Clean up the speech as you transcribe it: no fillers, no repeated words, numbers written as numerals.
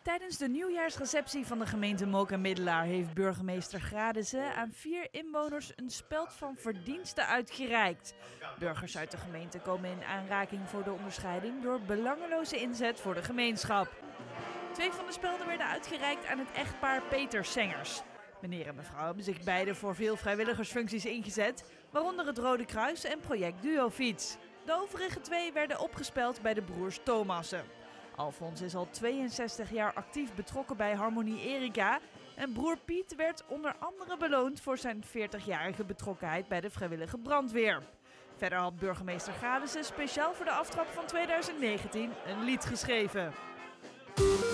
Tijdens de nieuwjaarsreceptie van de gemeente Mook en Middelaar heeft burgemeester Gradese aan 4 inwoners een speld van verdiensten uitgereikt. Burgers uit de gemeente komen in aanraking voor de onderscheiding door belangeloze inzet voor de gemeenschap. 2 van de spelden werden uitgereikt aan het echtpaar Peter Sengers. Meneer en mevrouw hebben zich beide voor veel vrijwilligersfuncties ingezet, waaronder het Rode Kruis en project Duofiets. De overige 2 werden opgespeld bij de broers Thomassen. Alfons is al 62 jaar actief betrokken bij Harmonie Erika en broer Piet werd onder andere beloond voor zijn 40-jarige betrokkenheid bij de vrijwillige brandweer. Verder had burgemeester Gradese speciaal voor de aftrap van 2019 een lied geschreven.